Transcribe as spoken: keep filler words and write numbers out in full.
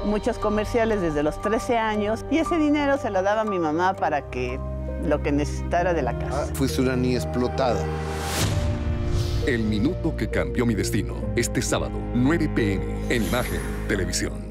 muchos comerciales desde los trece años y ese dinero se lo daba a mi mamá para que lo que necesitara de la casa. Fuiste una niña explotada. El minuto que cambió mi destino. Este sábado, nueve p m en Imagen Televisión.